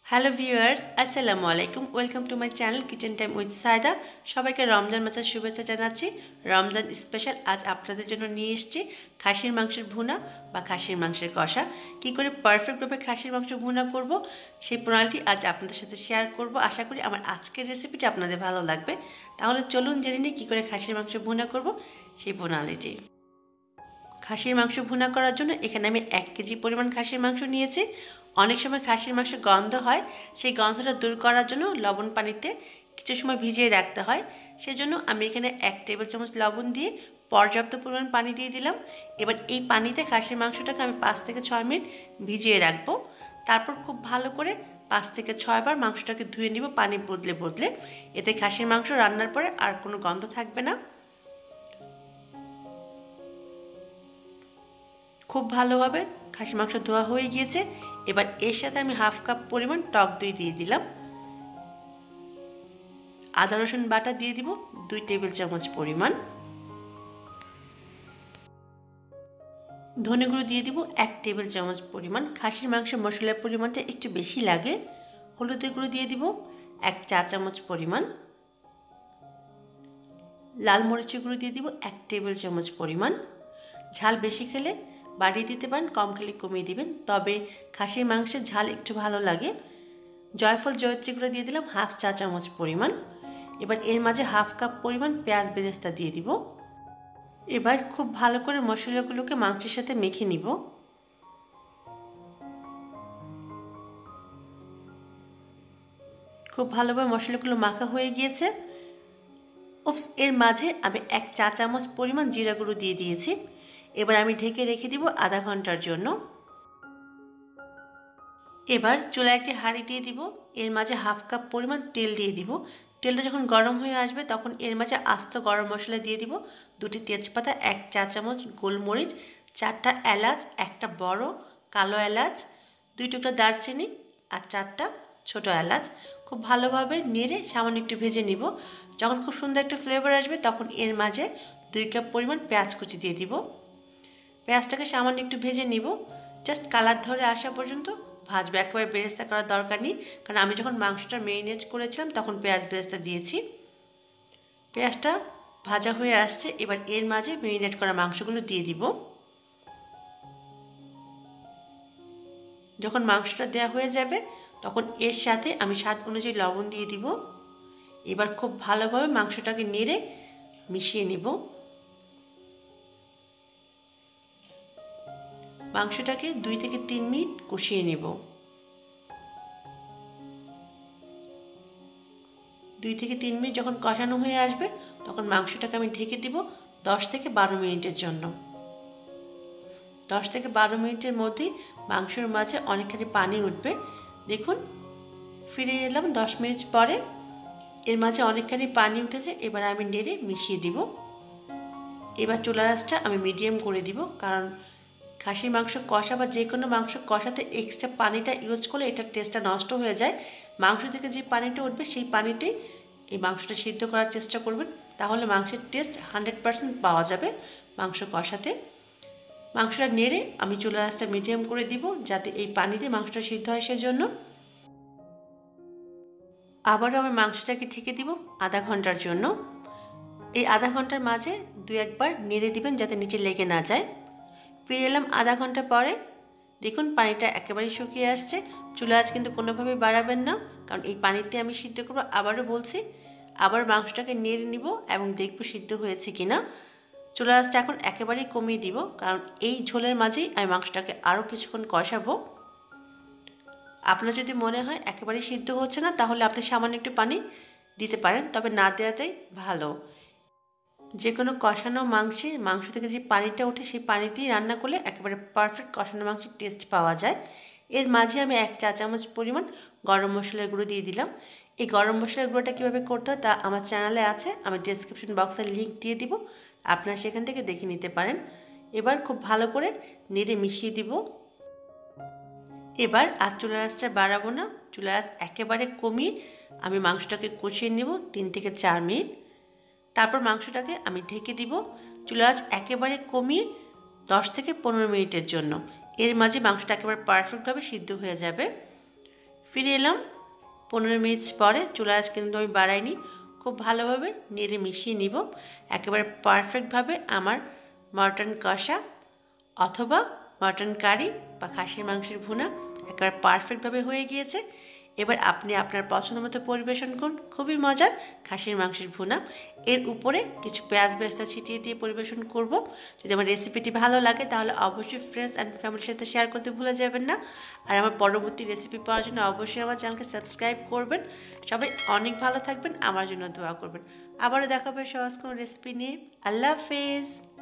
Hello viewers, আসসালামু আলাইকুম। Welcome to my channel kitchen time with Sayeda. সবাইকে রমজান মাসের শুভেচ্ছা জানাচ্ছি। রমজান স্পেশাল আজ আপনাদের জন্য নিয়ে এসেছি খাসির মাংসের ভুনা বা খাসির মাংসের কষা। কী করে পারফেক্টভাবে খাসির মাংস ভুনা করব সেই প্রণালীটি আজ আপনাদের সাথে শেয়ার করব। আশা করি আমার আজকের রেসিপিটি আপনাদের ভালো লাগবে। তাহলে চলুন জেনে নিই কী করে খাসির মাংস ভুনা করব সেই প্রণালীটি। খাসির মাংস ভুনা করার জন্য এখানে আমি 1 কেজি পরিমাণ খাসির মাংস নিয়েছি। অনেক সময় খাসির মাংস গন্ধ হয়, সেই গন্ধটা দূর করার জন্য লবণ পানিতে কিছু সময় ভিজিয়ে রাখতে হয়। সেজন্য আমি এখানে 1 টেবিল চামচ লবণ দিয়ে পর্যাপ্ত পরিমাণ পানি দিয়ে দিলাম। এবার এই পানিতে খাসির মাংসটাকে আমি 5 থেকে 6 মিনিট ভিজিয়ে রাখবো। তারপর খুব ভালো করে 5 থেকে 6 বার মাংসটাকে ধুয়ে নিব পানি বদলে বদলে। এতে খাসির মাংস রান্নার পরে আর কোনো গন্ধ থাকবে না। খুব ভালোভাবে খাসির মাংস ধোয়া হয়ে গিয়েছে। এবার এর সাথে আমি হাফ কাপ পরিমাণ টক দই দিয়ে দিলাম। আদা রসুন বাটা দিয়ে দিব 2 টেবিল চামচ পরিমাণ। ধনে গুঁড়ো দিয়ে দিব 1 টেবিল চামচ পরিমাণ। খাসির মাংস মশলার পরিমাণটা একটু বেশি লাগে। হলুদের গুঁড়ো দিয়ে দিব 1 চা চামচ পরিমাণ। লাল মরিচের গুঁড়ো দিয়ে দিব 1 টেবিল চামচ পরিমাণ। ঝাল বেশি খেলে বাড়িয়ে দিতে পারেন, কম খেলে কমিয়ে দিবেন, তবে খাসির মাংসের ঝাল একটু ভালো লাগে। জয়ফল জয়ত্রী গুঁড়ো দিয়ে দিলাম হাফ চা চামচ পরিমাণ। এবার এর মাঝে হাফ কাপ পরিমাণ পেঁয়াজ বেরেস্তা দিয়ে দিব। এবার খুব ভালো করে মশলাগুলোকে মাংসের সাথে মেখে নিব। খুব ভালোভাবে মশলাগুলো মাখা হয়ে গিয়েছে। এর মাঝে আমি 1 চা চামচ পরিমাণ জিরা গুঁড়ো দিয়ে দিয়েছি। এবার আমি ঢেকে রেখে দিব আধা ঘন্টার জন্য। এবার চুলায় একটি হাঁড়ি দিয়ে দিব। এর মাঝে হাফ কাপ পরিমাণ তেল দিয়ে দিব। তেলটা যখন গরম হয়ে আসবে তখন এর মাঝে আস্ত গরম মশলা দিয়ে দিব, 2টি তেজপাতা, 1 চা চামচ গোলমরিচ, 4টা এলাচ, একটা বড় কালো এলাচ, 2 টুকরা দারচিনি আর 4টা ছোট এলাচ। খুব ভালোভাবে নেড়ে সামান্য একটু ভেজে নিব। যখন খুব সুন্দর একটা ফ্লেভার আসবে তখন এর মাঝে 2 কাপ পরিমাণ পেঁয়াজ কুচি দিয়ে দিব। পেঁয়াজটাকে সামান্য একটু ভেজে নিব, জাস্ট কালার ধরে আসা পর্যন্ত ভাজবো। একেবারে বেরেস্তা করার দরকার নেই, কারণ আমি যখন মাংসটা মেরিনেট করেছিলাম তখন পেঁয়াজ বেরেস্তা দিয়েছি। পেঁয়াজটা ভাজা হয়ে আসছে। এবার এর মাঝে মেরিনেট করা মাংসগুলো দিয়ে দিব। যখন মাংসটা দেওয়া হয়ে যাবে তখন এর সাথে আমি স্বাদ অনুযায়ী লবণ দিয়ে দিব। এবার খুব ভালোভাবে মাংসটাকে নেড়ে মিশিয়ে নেব। মাংসটাকে 2 থেকে 3 মিনিট কষিয়ে নেব। 2 থেকে 3 মিনিট যখন কষানো হয়ে আসবে তখন মাংসটাকে আমি ঢেকে দিব 10 থেকে 12 মিনিটের জন্য। 10 থেকে 12 মিনিটের মধ্যেই মাংসের মাঝে অনেকখানি পানি উঠবে। দেখুন, ফিরে এলাম 10 মিনিট পরে। এর মাঝে অনেকখানি পানি উঠেছে। এবার আমি নেড়ে মিশিয়ে দিব। এবার চুলার আঁচটা আমি মিডিয়াম করে দিব, কারণ খাসির মাংস কষা বা যে কোনো মাংস কষাতে এক্সট্রা পানিটা ইউজ করলে এটার টেস্টটা নষ্ট হয়ে যায়। মাংস থেকে যে পানিটা উঠবে সেই পানিতেই এই মাংসটা সিদ্ধ করার চেষ্টা করবেন, তাহলে মাংসের টেস্ট 100% পাওয়া যাবে মাংস কষাতে। মাংসটা নেড়ে আমি চুলার আঁচটা মিডিয়াম করে দিব, যাতে এই পানিতে মাংসটা সিদ্ধ হয়। সেজন্য আবারও আমি মাংসটাকে ঢেকে দিব আধা ঘন্টার জন্য। এই আধা ঘন্টার মাঝে 2-1 বার নেড়ে দিবেন যাতে নিচে লেগে না যায়। ফিরে এলাম আধা ঘন্টা পরে। দেখুন, পানিটা একেবারেই শুকিয়ে আসছে। চুলার আঁচ কিন্তু কোনোভাবেই বাড়াবেন না, কারণ এই পানিতে আমি সিদ্ধ করবো। আবারও বলছি, আবার মাংসটাকে নেড়ে নিব এবং দেখব সিদ্ধ হয়েছে কিনা। চুলার আঁচটা এখন একেবারেই কমিয়ে দিব, কারণ এই ঝোলের মাঝেই আমি মাংসটাকে আরও কিছুক্ষণ কষাবো। আপনার যদি মনে হয় একেবারেই সিদ্ধ হচ্ছে না, তাহলে আপনি সামান্য একটু পানি দিতে পারেন, তবে না দেওয়াটাই ভালো। যে কোনো কষানো মাংস থেকে যে পানিটা ওঠে সেই পানিতেই রান্না করলে একেবারে পারফেক্ট কষানো মাংসের টেস্ট পাওয়া যায়। এর মাঝে আমি 1 চা চামচ পরিমাণ গরম মশলার গুঁড়ো দিয়ে দিলাম। এই গরম মশলার গুঁড়োটা কীভাবে করতে হয় তা আমার চ্যানেলে আছে, আমি ডেসক্রিপশন বক্সে লিঙ্ক দিয়ে দিব, আপনারা সেখান থেকে দেখে নিতে পারেন। এবার খুব ভালো করে নেড়ে মিশিয়ে দিব। এবার আর চুলার আঁচটা বাড়াবো না, চুলার আঁচ একেবারে কমিয়ে আমি মাংসটাকে কষিয়ে নেব 3 থেকে 4 মিনিট। তারপর মাংসটাকে আমি ঢেকে দিব চুলার আঁচ একেবারে কমিয়ে 10 থেকে 15 মিনিটের জন্য। এর মাঝে মাংসটা একেবারে পারফেক্টভাবে সিদ্ধ হয়ে যাবে। ফিরে এলাম 15 মিনিট পরে। চুলা আঁচ কিন্তু আমি বাড়াইনি, খুব ভালোভাবে নেড়ে মিশিয়ে নিব। একেবারে পারফেক্টভাবে আমার মটন কষা অথবা মটন কারি বা খাসির মাংসের ভুনা একেবারে পারফেক্টভাবে হয়ে গিয়েছে। এবার আপনি আপনার পছন্দ মতো পরিবেশন করুন। খুবই মজার খাসির মাংসের ভুনা। এর উপরে কিছু পেঁয়াজ বেরেস্তা ছিটিয়ে দিয়ে পরিবেশন করব। যদি আমার রেসিপিটি ভালো লাগে তাহলে অবশ্যই ফ্রেন্ডস অ্যান্ড ফ্যামিলির সাথে শেয়ার করতে ভুলে যাবেন না। আর আমার পরবর্তী রেসিপি পাওয়ার জন্য অবশ্যই আমার চ্যানেলকে সাবস্ক্রাইব করবেন। সবাই অনেক ভালো থাকবেন, আমার জন্য দোয়া করবেন। আবারও দেখা হবে সহজ কোনো রেসিপি নিয়ে। আল্লাহ হাফেজ।